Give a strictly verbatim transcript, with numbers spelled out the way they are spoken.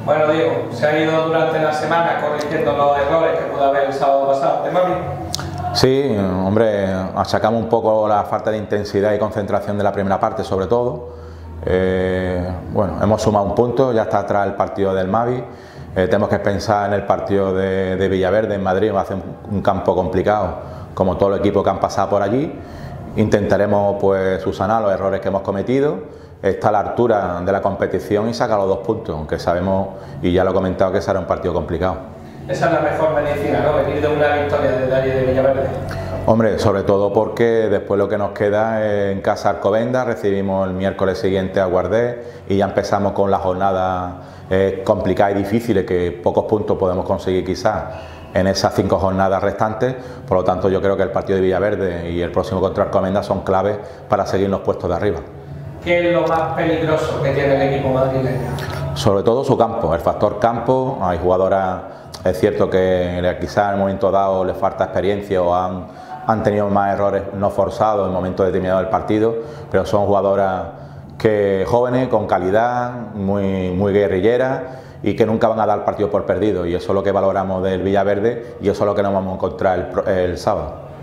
Bueno, Diego, se ha ido durante la semana corrigiendo los errores que pudo haber el sábado pasado. ¿De Mavi? Sí, hombre, achacamos un poco la falta de intensidad y concentración de la primera parte, sobre todo. Eh, bueno, hemos sumado un punto, ya está atrás el partido del Mavi. Eh, tenemos que pensar en el partido de, de Villaverde en Madrid, va a ser un, un campo complicado, como todo el equipo que han pasado por allí. Intentaremos pues subsanar los errores que hemos cometido, estar a la altura de la competición y sacar los dos puntos, aunque sabemos, y ya lo he comentado, que será un partido complicado. Esa es la mejor medicina, ¿no? Venir de una victoria de allí de Villaverde. Hombre, sobre todo porque después lo que nos queda es en casa Alcobendas, recibimos el miércoles siguiente a Guardés y ya empezamos con las jornadas eh, complicadas y difíciles, que pocos puntos podemos conseguir quizás en esas cinco jornadas restantes. Por lo tanto, yo creo que el partido de Villaverde y el próximo contra Alcobendas son claves para seguir en los puestos de arriba. ¿Qué es lo más peligroso que tiene el equipo madrileño? Sobre todo su campo, el factor campo. Hay jugadoras, es cierto que quizás en un momento dado les falta experiencia o han, han tenido más errores no forzados en momentos determinados del partido, pero son jugadoras que jóvenes, con calidad, muy, muy guerrilleras y que nunca van a dar el partido por perdido, y eso es lo que valoramos del Villaverde y eso es lo que nos vamos a encontrar el, el sábado.